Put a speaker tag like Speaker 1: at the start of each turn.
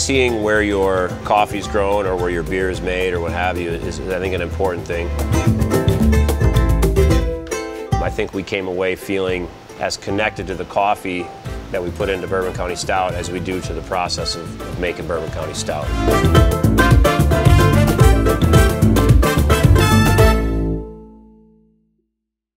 Speaker 1: seeing where your coffee's grown or where your beer is made or what have you is, I think, an important thing. I think we came away feeling as connected to the coffee that we put into Bourbon County Stout as we do to the process of making Bourbon County Stout.